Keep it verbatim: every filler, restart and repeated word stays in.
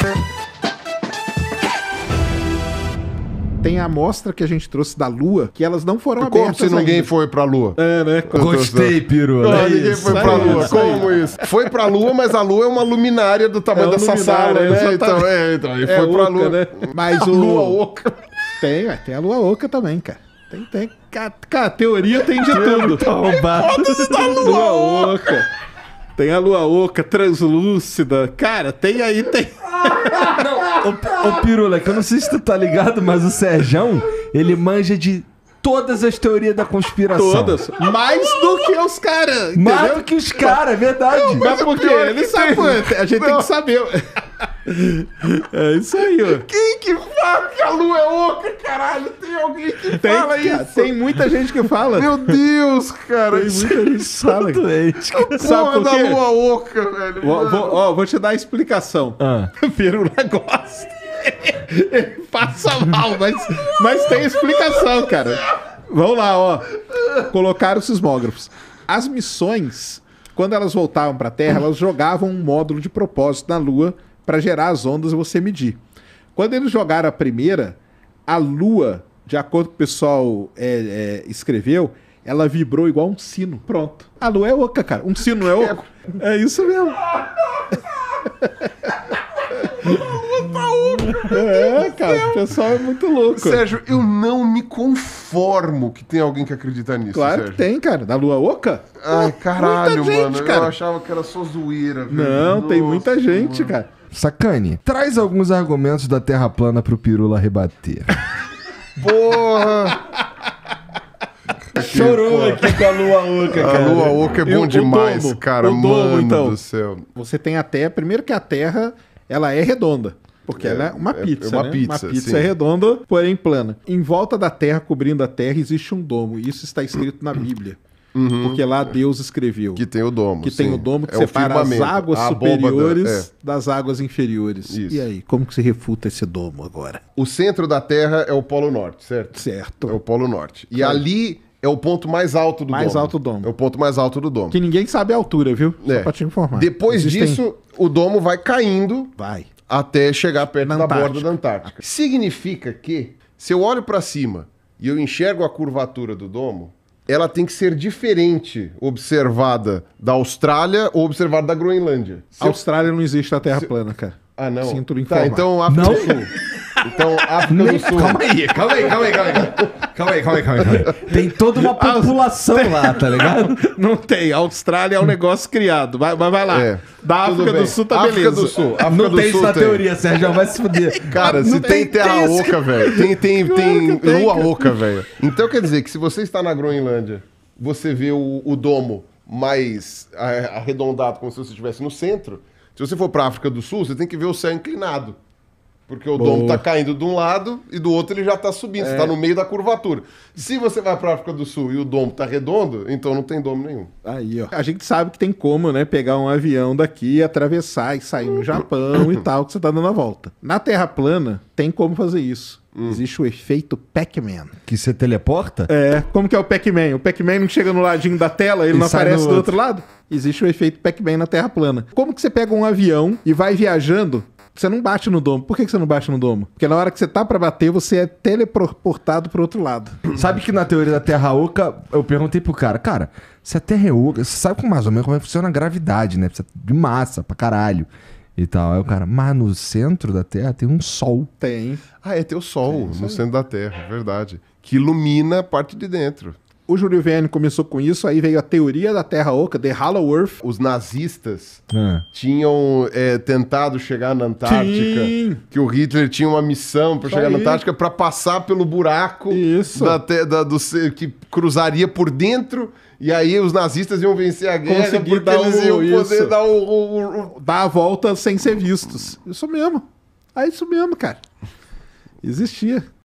Tem a amostra que a gente trouxe da Lua, que elas não foram Como abertas se ninguém ainda. foi pra Lua? É, né? Gostei, Piru. Não, É ninguém isso. foi pra aí, Lua. isso aí. Como isso? Foi pra Lua, mas a Lua é uma luminária do tamanho É uma dessa luminária, sala, né? exatamente. Então, é, então, ele É foi pra oca, Lua. né? Mas a o... Lua oca. Tem, ué, tem a Lua Oca também, cara. Tem, tem. Cara, cara, teoria tem de tudo. Lua Oca. Tem a Lua Oca, translúcida. Cara, tem aí, tem. Não, ô, ô Pirula, que eu não sei se tu tá ligado, mas o Serjão, ele manja de todas as teorias da conspiração. Todas. Mais do que os caras, Mais entendeu? do que os caras, é verdade. Mas por quê? pior é Ele que sabe, tem. pô, a gente tem que saber. É isso aí, ó. Quem que fala que a Lua é oca, caralho? Tem alguém que Tem, fala cara, isso? tem muita gente que fala. Meu Deus, cara. Tem muita gente que fala. Doente. Sabe Porra por da quê? Lua oca, velho. Vou, mano. vou, ó, vou te dar a explicação. Ah. Pirula gosta. Ele passa mal, mas, mas tem explicação, cara. Vamos lá, ó. Colocaram os sismógrafos. As missões, quando elas voltavam para a Terra, elas jogavam um módulo de propósito na Lua para gerar as ondas e você medir. Quando eles jogaram a primeira, a Lua, de acordo com o pessoal é, é, escreveu, ela vibrou igual um sino. Pronto. A Lua é oca, cara. Um sino não é oco? É isso mesmo. É, cara, o pessoal é muito louco. Sérgio, eu não me conformo que tem alguém que acredita nisso, Claro Sérgio. que tem, cara. Da Lua oca? Ai, caralho, muita mano. gente, cara. Eu achava que era só zoeira, velho. Não, tem Nossa, muita gente, mano. cara. Sacane, traz alguns argumentos da Terra plana pro Pirula rebater. Porra! Chorou aqui com a Lua Oca, A Lua oca é E o- bom o demais, domo? cara. O domo, Mano então? do céu. Você tem a Terra. Primeiro que a Terra, ela é redonda. Porque É, ela é uma é- pizza, é uma né? pizza, uma pizza sim. redonda, porém plana. Em volta da Terra, cobrindo a Terra, existe um domo. Isso está escrito na Bíblia. Porque lá Deus escreveu. Uhum. Que tem o domo, Que tem sim. o domo que É o separa as firmamento, águas a abóbada, superiores é. das águas inferiores. Isso. E aí, como que se refuta esse domo agora? O centro da Terra é o Polo Norte, certo? Certo. É o Polo Norte. E ali é o ponto mais alto do Mais domo. alto do domo. É o ponto mais alto do domo. Que ninguém sabe a altura, viu? Só É. pra te informar. Depois Existem- disso, o domo vai caindo Vai. até chegar perto Na da Antártica. borda da Antártica. Significa que, se eu olho para cima e eu enxergo a curvatura do domo, ela tem que ser diferente observada da Austrália ou observada da Groenlândia. Se A eu- Austrália não existe a Terra plana, cara. Ah, não. Sinto lhe Tá, informar. então África Não? do Sul. Então, África do Sul. Calma aí, calma aí, calma aí, calma aí. Calma aí, calma aí, calma aí. calma aí. Tem toda uma população lá, tá ligado? Não tem. A Austrália é um negócio criado. Vai, vai, vai lá. É. Da Tudo África bem. do Sul tá África beleza. do Sul. África Não do tem Sul isso na tem. teoria, Sérgio, vai se fuder. Cara, Não se tem, tem terra isso. oca, velho. Tem, tem, Claro tem que tem, lua cara. oca, velho. Então quer dizer que se você está na Groenlândia, você vê o, o domo mais ah, arredondado, como se você estivesse no centro. Se você for para África do Sul, você tem que ver o céu inclinado. Porque o Boa. domo tá caindo de um lado e do outro ele já tá subindo. É. Você tá no meio da curvatura. Se você vai para África do Sul e o domo tá redondo, então não tem domo nenhum. Aí, ó. A gente sabe que tem como, né, pegar um avião daqui, atravessar e sair no Japão e tal, que você tá dando a volta. Na Terra plana, tem como fazer isso. Existe o efeito Pac-Man. Que você teleporta? É, como que é o Pac-Man? O Pac-Man não chega no ladinho da tela, ele E não sai aparece no do outro. outro lado? Existe o efeito Pac-Man na Terra plana. Como que você pega um avião e vai viajando, você não bate no domo? Por que que você não bate no domo? Porque na hora que você tá pra bater, você é teleportado pro outro lado. Sabe que na teoria da Terra Oca, eu perguntei pro cara, cara, se a Terra é oca, você sabe como mais ou menos como é que funciona a gravidade, né? Precisa de massa pra caralho e tal. Aí o cara, mas no centro da Terra tem um sol. Tem. Ah, é ter o Sol no centro da Terra, verdade. Que ilumina a parte de dentro. O Júlio Verne começou com isso, aí veio a teoria da Terra Oca, The Hollow Earth. Os nazistas Ah. tinham é, tentado chegar na Antártica, Sim. que o Hitler tinha uma missão para Isso chegar na aí. Antártica para passar pelo buraco Isso. da te- da- do, ce- que cruzaria por dentro, e aí os nazistas iam vencer a guerra Conseguir porque dar eles o- iam poder isso. dar o, o- o- Dar a volta sem ser vistos. Isso mesmo. É isso mesmo, cara. Existia.